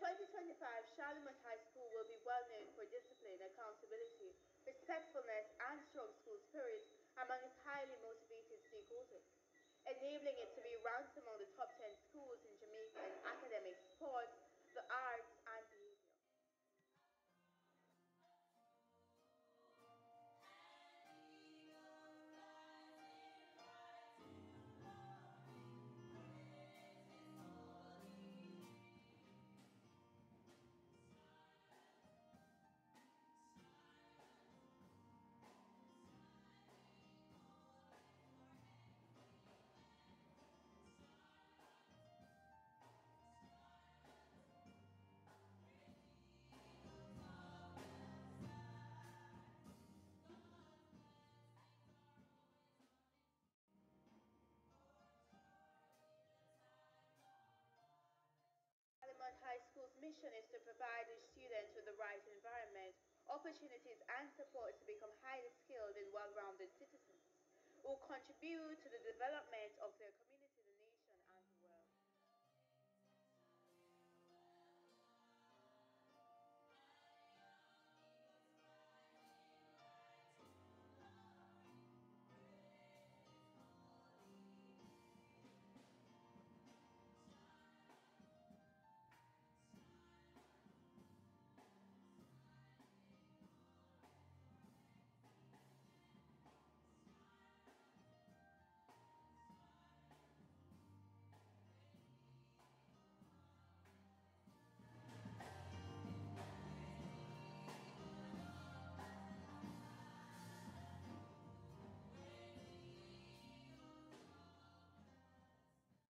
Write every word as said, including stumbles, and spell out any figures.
twenty twenty-five, Charlemont High School will be well known for discipline, accountability, respectfulness, and strong school spirit among its highly motivated stakeholders, enabling it to be ranked among the top ten schools in Jamaica in academics, sports, the arts, and behavior. Charlemont High School's mission is to provide its students with the right environment, opportunities, and support to become highly skilled and well-rounded citizens who contribute to the development of their community.